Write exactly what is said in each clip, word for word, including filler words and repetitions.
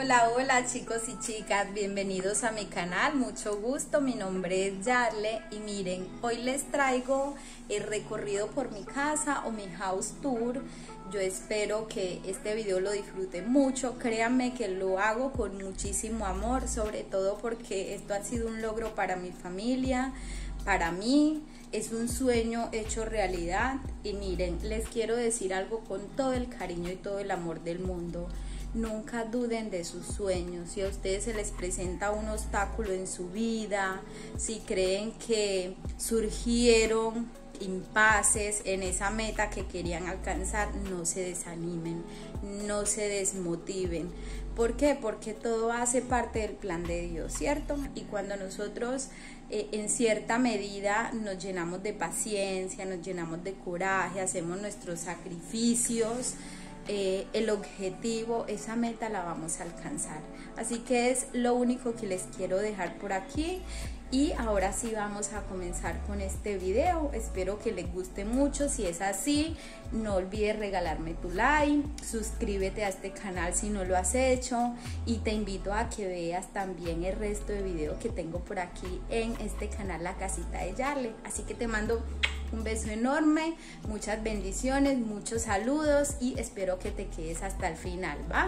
Hola, hola chicos y chicas, bienvenidos a mi canal, mucho gusto, mi nombre es Yarle y miren, hoy les traigo el recorrido por mi casa o mi house tour. Yo espero que este video lo disfruten mucho, créanme que lo hago con muchísimo amor, sobre todo porque esto ha sido un logro para mi familia, para mí, es un sueño hecho realidad y miren, les quiero decir algo con todo el cariño y todo el amor del mundo. Nunca duden de sus sueños. Si a ustedes se les presenta un obstáculo en su vida, si creen que surgieron impases en esa meta que querían alcanzar, no se desanimen, no se desmotiven. ¿Por qué? Porque todo hace parte del plan de Dios, ¿cierto? Y cuando nosotros eh, en cierta medida nos llenamos de paciencia, nos llenamos de coraje, hacemos nuestros sacrificios, Eh, el objetivo, esa meta la vamos a alcanzar. Así que es lo único que les quiero dejar por aquí. Y ahora sí vamos a comenzar con este video. Espero que les guste mucho. Si es así, no olvides regalarme tu like, suscríbete a este canal si no lo has hecho y te invito a que veas también el resto de videos que tengo por aquí en este canal, La Casita de Yarle. Así que te mando un beso enorme, muchas bendiciones, muchos saludos y espero que te quedes hasta el final, ¿va?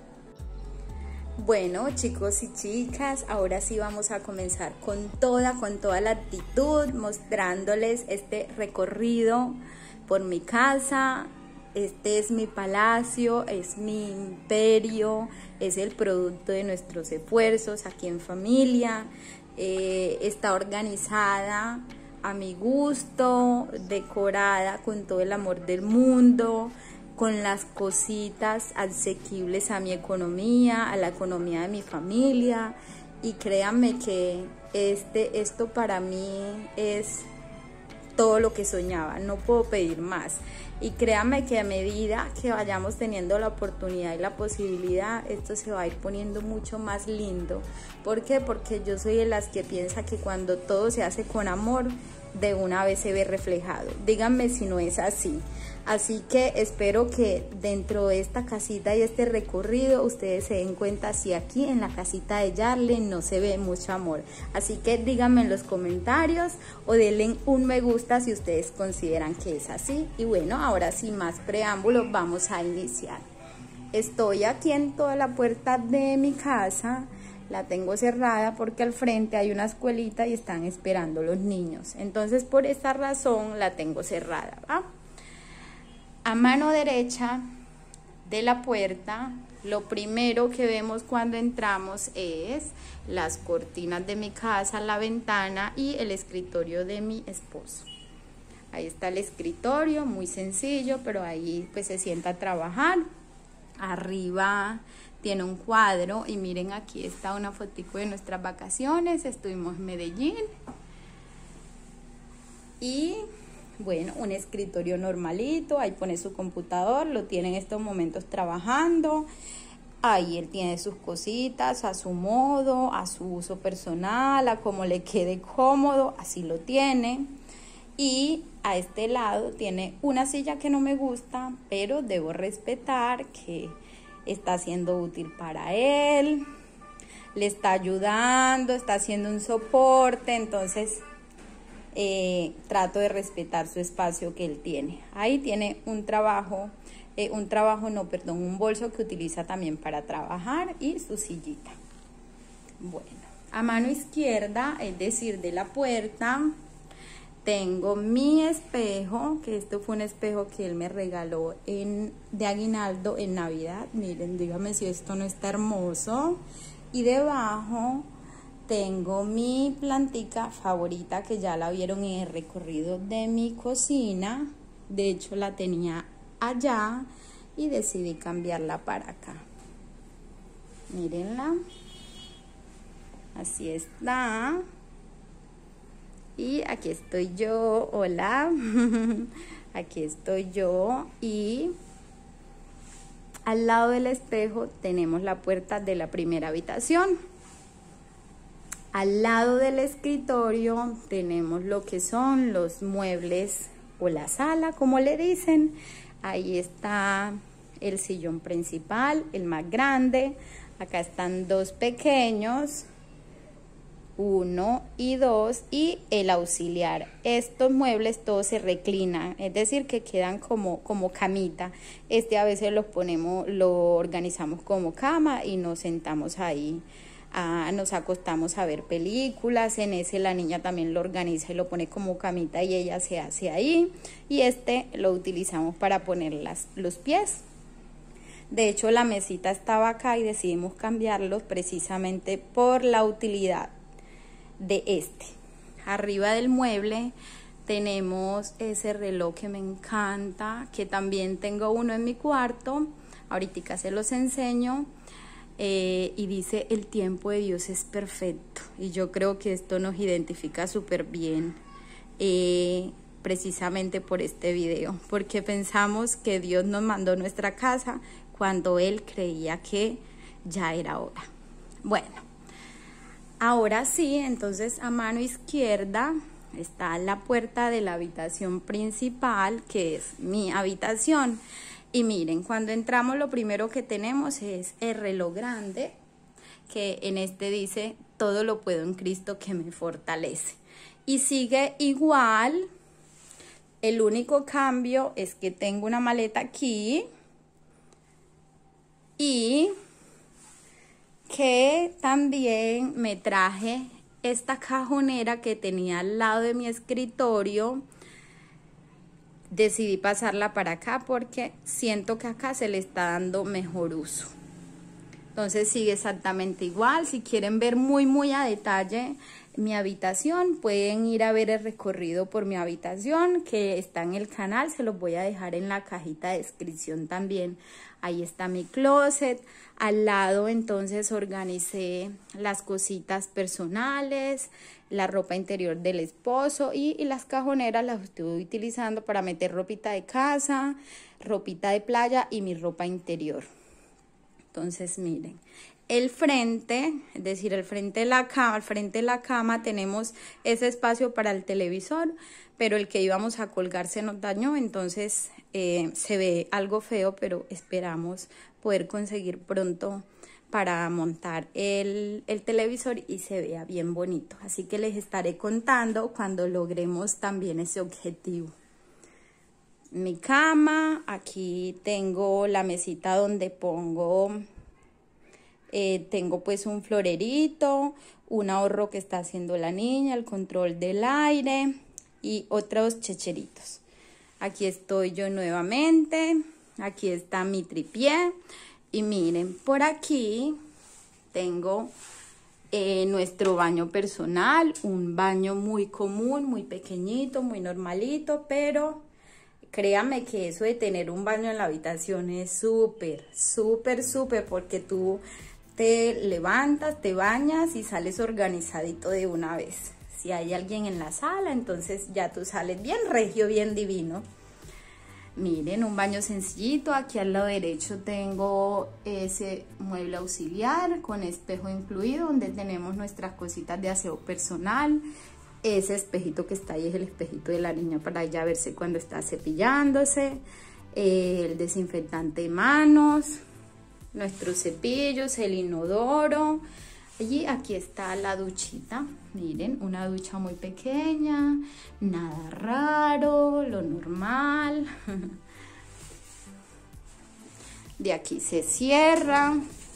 Bueno, chicos y chicas, ahora sí vamos a comenzar con toda, con toda la actitud, mostrándoles este recorrido por mi casa. Este es mi palacio, es mi imperio, es el producto de nuestros esfuerzos aquí en familia. Eh, está organizada a mi gusto, decorada con todo el amor del mundo, con las cositas asequibles a mi economía, a la economía de mi familia. Y créanme que este, esto para mí es todo lo que soñaba, no puedo pedir más. Y créanme que a medida que vayamos teniendo la oportunidad y la posibilidad, esto se va a ir poniendo mucho más lindo. ¿Por qué? Porque yo soy de las que piensa que cuando todo se hace con amor, de una vez se ve reflejado. Díganme si no es así. Así que espero que dentro de esta casita y este recorrido ustedes se den cuenta si aquí en la casita de Yarle no se ve mucho amor. Así que díganme en los comentarios o denle un me gusta si ustedes consideran que es así. Y bueno, ahora sin más preámbulos vamos a iniciar. Estoy aquí en toda la puerta de mi casa. La tengo cerrada porque al frente hay una escuelita y están esperando los niños. Entonces por esta razón la tengo cerrada, ¿va? A mano derecha de la puerta, lo primero que vemos cuando entramos es las cortinas de mi casa, la ventana y el escritorio de mi esposo. Ahí está el escritorio, muy sencillo, pero ahí pues se sienta a trabajar. Arriba tiene un cuadro y miren, aquí está una fotico de nuestras vacaciones. Estuvimos en Medellín. Y bueno, un escritorio normalito, ahí pone su computador, lo tiene en estos momentos trabajando. Ahí él tiene sus cositas a su modo, a su uso personal, a como le quede cómodo, así lo tiene. Y a este lado tiene una silla que no me gusta, pero debo respetar que está siendo útil para él, le está ayudando, está haciendo un soporte, entonces eh, trato de respetar su espacio que él tiene. Ahí tiene un trabajo, eh, un trabajo no, perdón, un bolso que utiliza también para trabajar y su sillita. Bueno, a mano izquierda, es decir, de la puerta, tengo mi espejo, que esto fue un espejo que él me regaló en, de aguinaldo en Navidad. Miren, díganme si esto no está hermoso. Y debajo tengo mi plantica favorita que ya la vieron en el recorrido de mi cocina. De hecho la tenía allá y decidí cambiarla para acá. Mírenla. Así está. Y aquí estoy yo, hola, aquí estoy yo y al lado del espejo tenemos la puerta de la primera habitación. Al lado del escritorio tenemos lo que son los muebles o la sala, como le dicen. Ahí está el sillón principal, el más grande. Acá están dos pequeños, uno y dos, y el auxiliar. Estos muebles todos se reclinan, es decir, que quedan como, como camita. Este a veces los ponemos, lo organizamos como cama y nos sentamos ahí, a, nos acostamos a ver películas. En ese la niña también lo organiza y lo pone como camita y ella se hace ahí. Y este lo utilizamos para poner las, los pies. De hecho, la mesita estaba acá y decidimos cambiarlos precisamente por la utilidad de este. Arriba del mueble tenemos ese reloj que me encanta, que también tengo uno en mi cuarto, ahorita se los enseño, eh, y dice: el tiempo de Dios es perfecto, y yo creo que esto nos identifica súper bien, eh, precisamente por este video, porque pensamos que Dios nos mandó nuestra casa cuando Él creía que ya era hora. Bueno, ahora sí, entonces a mano izquierda está la puerta de la habitación principal, que es mi habitación. Y miren, cuando entramos lo primero que tenemos es el reloj grande, que en este dice: todo lo puedo en Cristo que me fortalece. Y sigue igual, el único cambio es que tengo una maleta aquí y que también me traje esta cajonera que tenía al lado de mi escritorio. Decidí pasarla para acá porque siento que acá se le está dando mejor uso. Entonces sigue exactamente igual. Si quieren ver muy muy a detalle mi habitación, pueden ir a ver el recorrido por mi habitación que está en el canal. Se los voy a dejar en la cajita de descripción también. Ahí está mi closet. Al lado entonces organicé las cositas personales, la ropa interior del esposo, y, y las cajoneras las estoy utilizando para meter ropita de casa, ropita de playa y mi ropa interior. Entonces miren, el frente, es decir, el frente de la cama, al frente de la cama tenemos ese espacio para el televisor, pero el que íbamos a colgar se nos dañó, entonces eh, se ve algo feo, pero esperamos poder conseguir pronto para montar el, el televisor y se vea bien bonito. Así que les estaré contando cuando logremos también ese objetivo. Mi cama, aquí tengo la mesita donde pongo, eh, tengo pues un florerito, un ahorro que está haciendo la niña, el control del aire y otros checheritos. Aquí estoy yo nuevamente, aquí está mi tripié y miren, por aquí tengo eh, nuestro baño personal, un baño muy común, muy pequeñito, muy normalito, pero créanme que eso de tener un baño en la habitación es súper, súper, súper, porque tú te levantas, te bañas y sales organizadito de una vez. Si hay alguien en la sala, entonces ya tú sales bien regio, bien divino. Miren, un baño sencillito. Aquí al lado derecho tengo ese mueble auxiliar con espejo incluido, donde tenemos nuestras cositas de aseo personal. Ese espejito que está ahí es el espejito de la niña para ella verse cuando está cepillándose. Eh, el desinfectante de manos, nuestros cepillos, el inodoro. Allí, aquí está la duchita. Miren, una ducha muy pequeña, nada raro, lo normal. De aquí se cierra.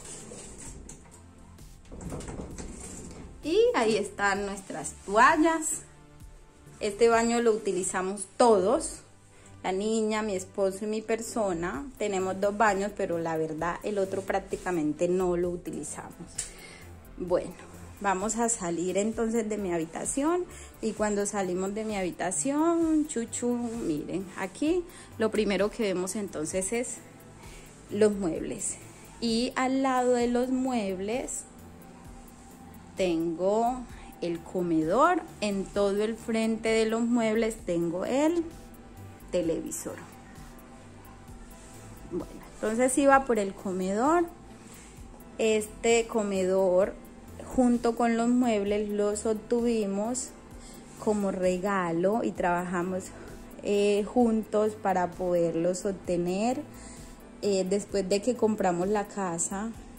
Y ahí están nuestras toallas. Este baño lo utilizamos todos, la niña, mi esposo y mi persona. Tenemos dos baños, pero la verdad el otro prácticamente no lo utilizamos. Bueno, vamos a salir entonces de mi habitación. Y cuando salimos de mi habitación, chuchu, miren, aquí lo primero que vemos entonces es los muebles. Y al lado de los muebles tengo el comedor. En todo el frente de los muebles tengo el televisor. Bueno, entonces iba por el comedor. Este comedor junto con los muebles los obtuvimos como regalo y trabajamos eh, juntos para poderlos obtener. Eh, después de que compramos la casa,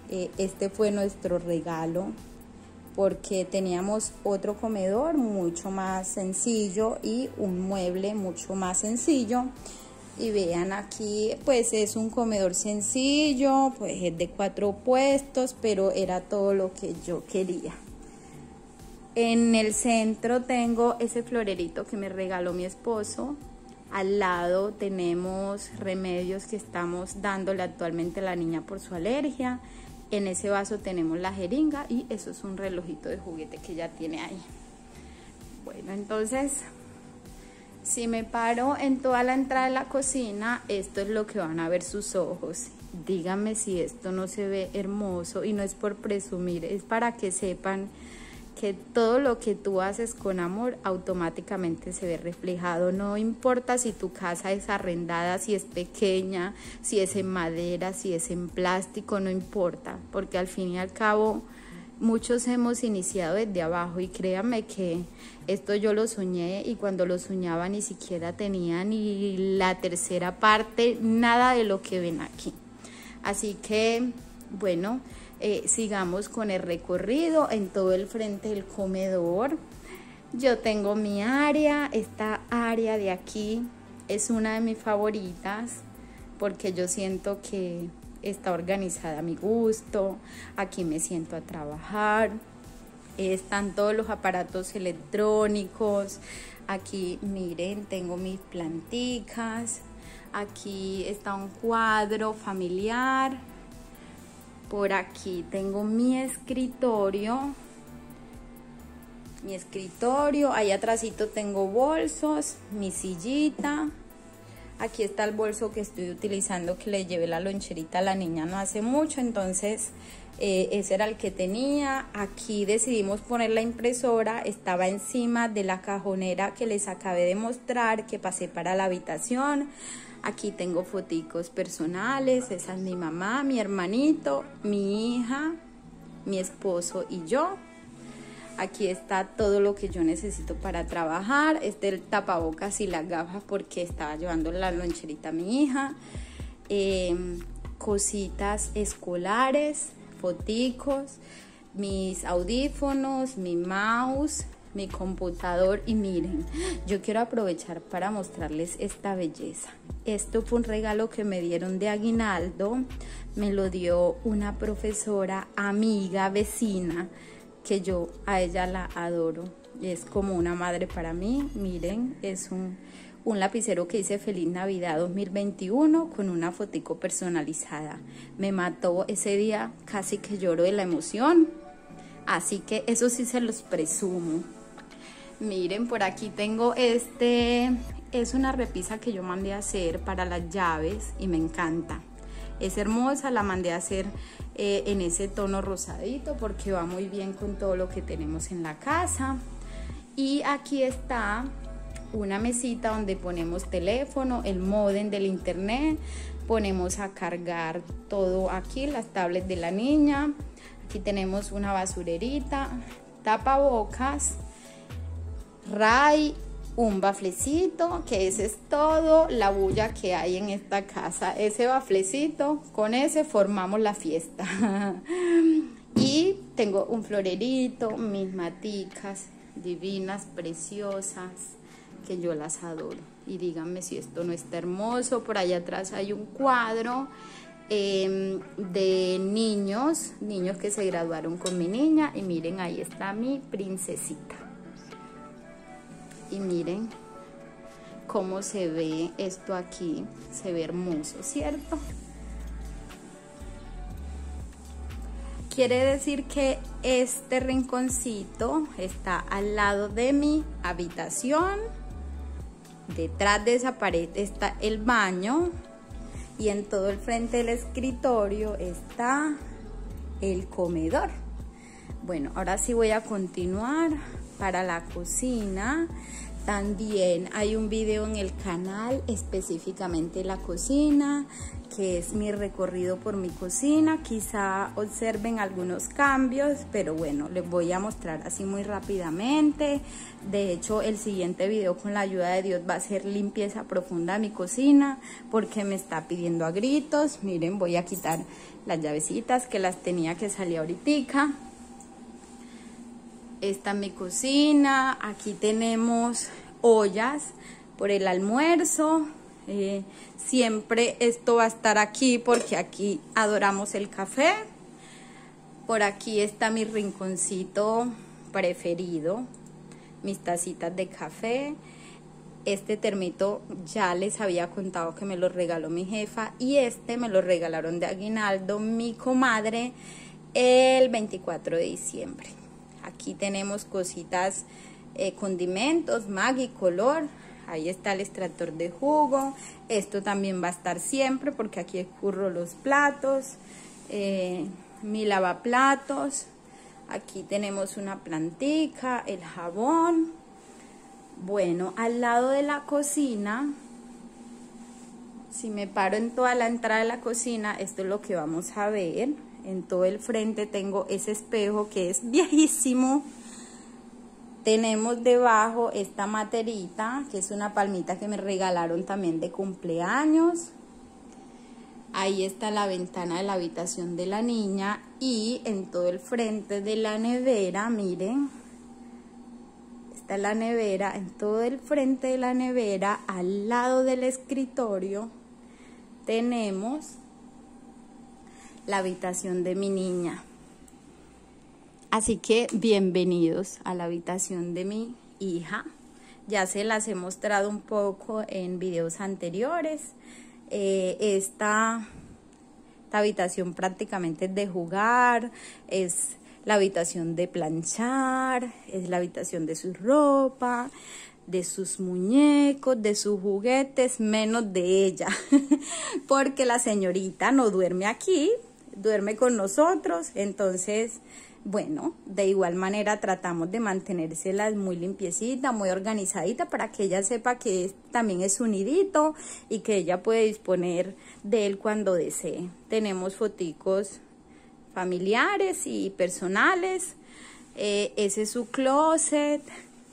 Eh, este fue nuestro regalo porque teníamos otro comedor mucho más sencillo y un mueble mucho más sencillo. Y vean, aquí pues es un comedor sencillo, pues es de cuatro puestos, pero era todo lo que yo quería. En el centro tengo ese florerito que me regaló mi esposo. Al lado tenemos remedios que estamos dándole actualmente a la niña por su alergia. En ese vaso tenemos la jeringa y eso es un relojito de juguete que ya tiene ahí. Bueno, entonces, si me paro en toda la entrada de la cocina, esto es lo que van a ver sus ojos. Díganme si esto no se ve hermoso, y no es por presumir, es para que sepan que todo lo que tú haces con amor automáticamente se ve reflejado. No importa si tu casa es arrendada, si es pequeña, si es en madera, si es en plástico, no importa, porque al fin y al cabo muchos hemos iniciado desde abajo, y créanme que esto yo lo soñé, y cuando lo soñaba ni siquiera tenía ni la tercera parte, nada de lo que ven aquí. Así que, bueno, eh, sigamos con el recorrido. En todo el frente del comedor yo tengo mi área. Esta área de aquí es una de mis favoritas porque yo siento que está organizada a mi gusto. Aquí me siento a trabajar. Están todos los aparatos electrónicos. Aquí miren, tengo mis planticas. Aquí está un cuadro familiar. Por aquí tengo mi escritorio. Mi escritorio. Ahí atrásito tengo bolsos, mi sillita. Aquí está el bolso que estoy utilizando, que le llevé la loncherita a la niña no hace mucho, entonces eh, ese era el que tenía. Aquí decidimos poner la impresora, estaba encima de la cajonera que les acabé de mostrar, que pasé para la habitación. Aquí tengo foticos personales, esa es mi mamá, mi hermanito, mi hija, mi esposo y yo. Aquí está todo lo que yo necesito para trabajar. Este es el tapabocas y las gafas porque estaba llevando la loncherita a mi hija. Eh, cositas escolares, foticos, mis audífonos, mi mouse, mi computador. Y miren, yo quiero aprovechar para mostrarles esta belleza. Esto fue un regalo que me dieron de aguinaldo. Me lo dio una profesora, amiga, vecina, que yo a ella la adoro, es como una madre para mí. Miren, es un, un lapicero que dice Feliz Navidad dos mil veintiuno con una fotico personalizada. Me mató ese día, casi que lloro de la emoción, así que eso sí se los presumo. Miren, por aquí tengo este, es una repisa que yo mandé a hacer para las llaves y me encanta. Es hermosa, la mandé a hacer eh, en ese tono rosadito porque va muy bien con todo lo que tenemos en la casa. Y aquí está una mesita donde ponemos teléfono, el módem del internet, ponemos a cargar todo aquí, las tablets de la niña. Aquí tenemos una basurerita, tapabocas, ray, un baflecito, que ese es todo la bulla que hay en esta casa. Ese baflecito, con ese formamos la fiesta. Y tengo un florerito, mis maticas divinas, preciosas, que yo las adoro. Y díganme si esto no está hermoso. Por allá atrás hay un cuadro eh, de niños, niños que se graduaron con mi niña. Y miren, ahí está mi princesita. Y miren cómo se ve esto aquí, se ve hermoso, ¿cierto? Quiere decir que este rinconcito está al lado de mi habitación. Detrás de esa pared está el baño y en todo el frente del escritorio está el comedor. Bueno, ahora sí voy a continuar para la cocina. También hay un video en el canal específicamente la cocina, que es mi recorrido por mi cocina. Quizá observen algunos cambios, pero bueno, les voy a mostrar así muy rápidamente. De hecho, el siguiente video, con la ayuda de Dios, va a ser limpieza profunda de mi cocina porque me está pidiendo a gritos. Miren, voy a quitar las llavecitas que las tenía que salir ahorita. Esta es mi cocina. Aquí tenemos ollas por el almuerzo. Eh, siempre esto va a estar aquí porque aquí adoramos el café. Por aquí está mi rinconcito preferido, mis tacitas de café. Este termito ya les había contado que me lo regaló mi jefa, y este me lo regalaron de aguinaldo mi comadre el veinticuatro de diciembre. Aquí tenemos cositas, eh, condimentos, Maggi, color. Ahí está el extractor de jugo. Esto también va a estar siempre porque aquí escurro los platos. Eh, mi lavaplatos. Aquí tenemos una plantica, el jabón. Bueno, al lado de la cocina, si me paro en toda la entrada de la cocina, esto es lo que vamos a ver. En todo el frente tengo ese espejo que es viejísimo. Tenemos debajo esta materita, que es una palmita que me regalaron también de cumpleaños. Ahí está la ventana de la habitación de la niña, y en todo el frente de la nevera, miren, está la nevera, en todo el frente de la nevera, al lado del escritorio, tenemos la habitación de mi niña. Así que bienvenidos a la habitación de mi hija. Ya se las he mostrado un poco en videos anteriores. Eh, esta, esta habitación prácticamente es de jugar, es la habitación de planchar, es la habitación de su ropa, de sus muñecos, de sus juguetes, menos de ella, porque la señorita no duerme aquí, duerme con nosotros. Entonces, bueno, de igual manera tratamos de mantenérselas muy limpiecita, muy organizadita, para que ella sepa que es, también es su nidito, y que ella puede disponer de él cuando desee. Tenemos foticos familiares y personales. Eh, ese es su closet.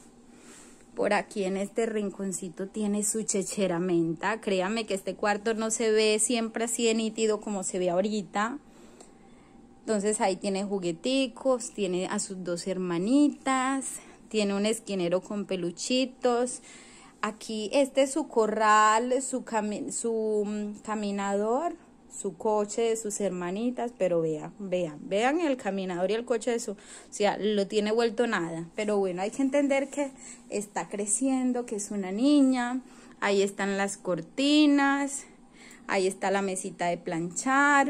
Por aquí en este rinconcito tiene su chechera menta. Créanme que este cuarto no se ve siempre así de nítido como se ve ahorita. Entonces ahí tiene jugueticos, tiene a sus dos hermanitas, tiene un esquinero con peluchitos. Aquí este es su corral, su, cami su um, caminador, su coche de sus hermanitas, pero vean, vean, vean el caminador y el coche de su, o sea, lo tiene vuelto nada. Pero bueno, hay que entender que está creciendo, que es una niña. Ahí están las cortinas, ahí está la mesita de planchar.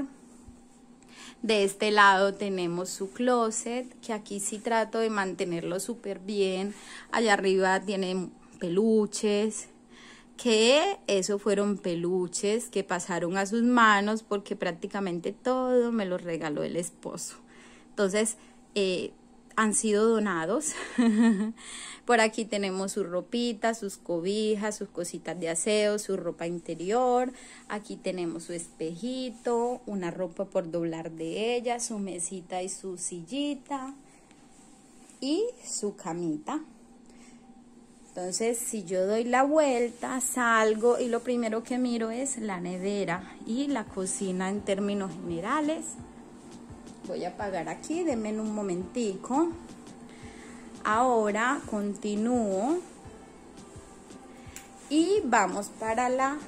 De este lado tenemos su closet, que aquí sí trato de mantenerlo súper bien. Allá arriba tiene peluches, que eso fueron peluches que pasaron a sus manos porque prácticamente todo me lo regaló el esposo. Entonces, eh, han sido donados. Por aquí tenemos su ropita, sus cobijas, sus cositas de aseo, su ropa interior. Aquí tenemos su espejito, una ropa por doblar de ella, su mesita y su sillita y su camita. Entonces, si yo doy la vuelta, salgo y lo primero que miro es la nevera y la cocina en términos generales. Voy a apagar aquí, denme un momentico. Ahora continúo y vamos para la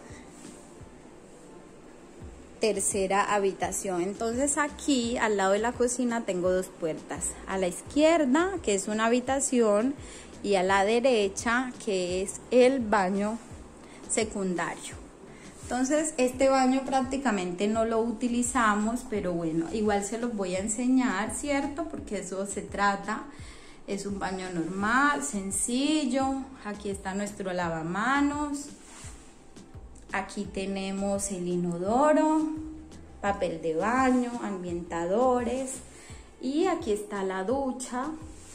tercera habitación. Entonces aquí al lado de la cocina tengo dos puertas. A la izquierda, que es una habitación, y a la derecha, que es el baño secundario. Entonces este baño prácticamente no lo utilizamos, pero bueno, igual se los voy a enseñar, ¿cierto? Porque eso se trata. Es un baño normal, sencillo. Aquí está nuestro lavamanos. Aquí tenemos el inodoro, papel de baño, ambientadores. Y aquí está la ducha.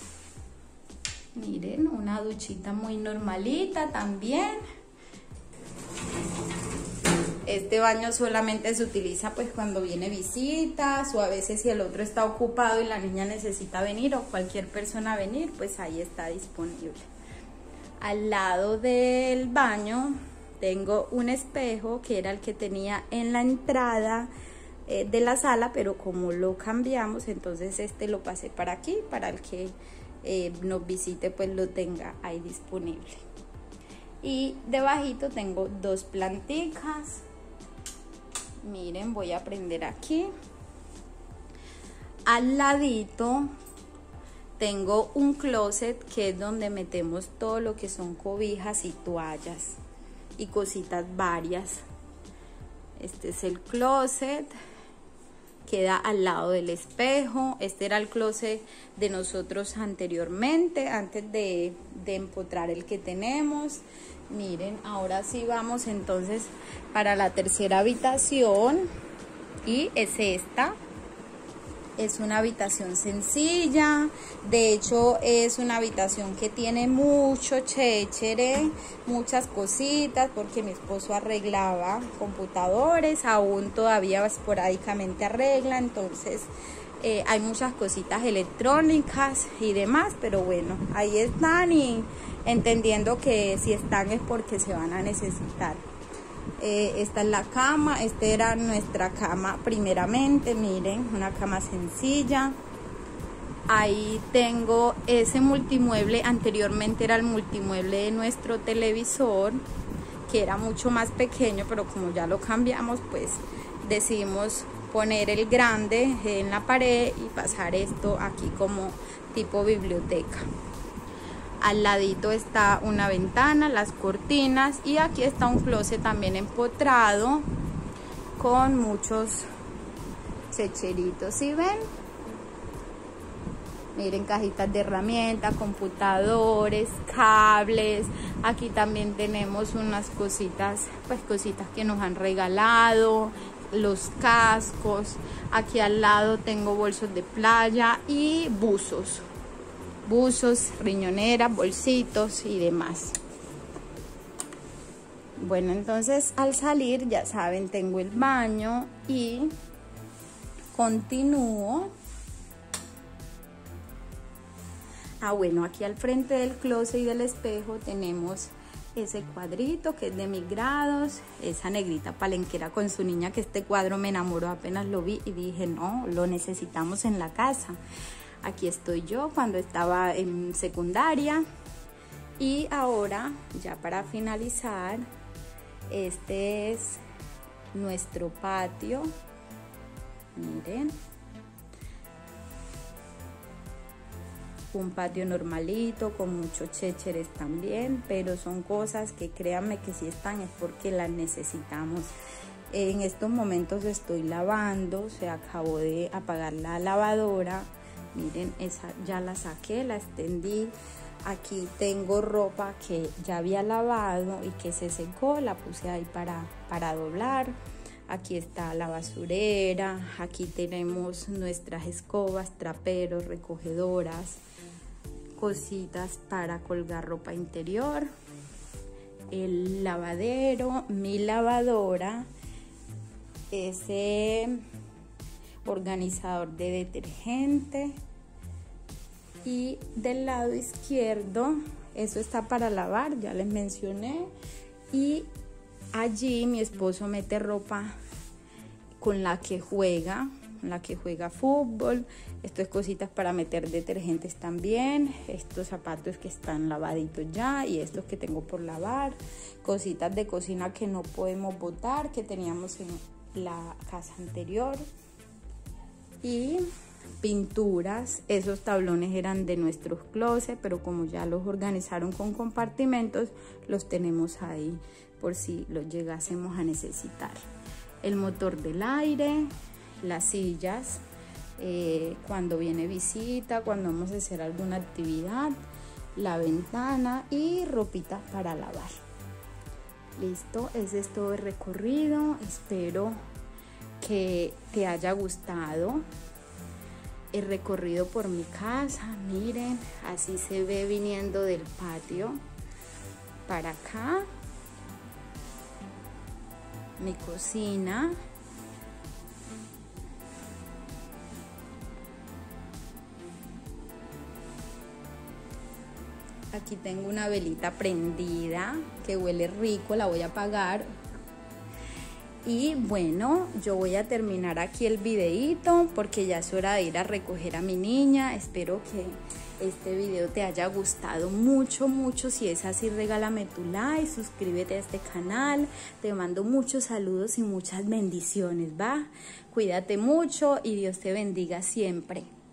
Miren, una duchita muy normalita también. Este baño solamente se utiliza pues cuando viene visitas, o a veces si el otro está ocupado y la niña necesita venir, o cualquier persona venir, pues ahí está disponible. Al lado del baño tengo un espejo que era el que tenía en la entrada eh, de la sala, pero como lo cambiamos, entonces este lo pasé para aquí, para el que eh, nos visite pues lo tenga ahí disponible. Y debajito tengo dos planticas. Miren, voy a prender aquí. Al ladito tengo un closet que es donde metemos todo lo que son cobijas y toallas y cositas varias. Este es el closet, queda al lado del espejo. Este era el closet de nosotros anteriormente, antes de, de empotrar el que tenemos. Miren, ahora sí vamos entonces para la tercera habitación, y es esta. Es una habitación sencilla, de hecho es una habitación que tiene mucho chéchere, muchas cositas, porque mi esposo arreglaba computadores, aún todavía esporádicamente arregla, entonces eh, hay muchas cositas electrónicas y demás, pero bueno, ahí están, y entendiendo que si están es porque se van a necesitar. Eh, esta es la cama, esta era nuestra cama primeramente, miren, una cama sencilla. Ahí tengo ese multimueble, anteriormente era el multimueble de nuestro televisor, que era mucho más pequeño, pero como ya lo cambiamos, pues decidimos poner el grande en la pared y pasar esto aquí como tipo biblioteca. Al ladito está una ventana, las cortinas, y aquí está un closet también empotrado con muchos checheritos. ¿Sí ven? Miren, cajitas de herramientas, computadores, cables. Aquí también tenemos unas cositas, pues cositas que nos han regalado, los cascos. Aquí al lado tengo bolsos de playa y buzos. Buzos, riñoneras, bolsitos y demás. Bueno, entonces al salir, ya saben, tengo el baño y continúo. Ah, bueno, aquí al frente del closet y del espejo tenemos ese cuadrito que es de mis grados, esa negrita palenquera con su niña, que este cuadro me enamoró apenas lo vi y dije, no, lo necesitamos en la casa. Aquí estoy yo cuando estaba en secundaria. Y ahora, ya para finalizar, este es nuestro patio. Miren. Un patio normalito, con muchos chécheres también, pero son cosas que créanme que si están es porque las necesitamos. En estos momentos estoy lavando, se acabó de apagar la lavadora. Miren, esa ya la saqué, la extendí. Aquí tengo ropa que ya había lavado y que se secó, la puse ahí para, para doblar. Aquí está la basurera, aquí tenemos nuestras escobas, traperos, recogedoras, cositas para colgar ropa interior, el lavadero, mi lavadora, ese organizador de detergente, y del lado izquierdo eso está para lavar, ya les mencioné, y allí mi esposo mete ropa con la que juega, con la que juega fútbol. Esto es cositas para meter detergentes también, estos zapatos que están lavaditos ya y estos que tengo por lavar, cositas de cocina que no podemos botar, que teníamos en la casa anterior, y pinturas. Esos tablones eran de nuestros closets, pero como ya los organizaron con compartimentos, los tenemos ahí por si los llegásemos a necesitar. El motor del aire, las sillas, eh, cuando viene visita, cuando vamos a hacer alguna actividad, la ventana y ropita para lavar. Listo, ese es todo el recorrido. Espero que te haya gustado el recorrido por mi casa. Miren, así se ve viniendo del patio para acá. Mi cocina. Aquí tengo una velita prendida que huele rico, la voy a apagar. Y bueno, yo voy a terminar aquí el videito porque ya es hora de ir a recoger a mi niña. Espero que este video te haya gustado mucho, mucho. Si es así, regálame tu like, suscríbete a este canal. Te mando muchos saludos y muchas bendiciones, ¿va? Cuídate mucho y Dios te bendiga siempre.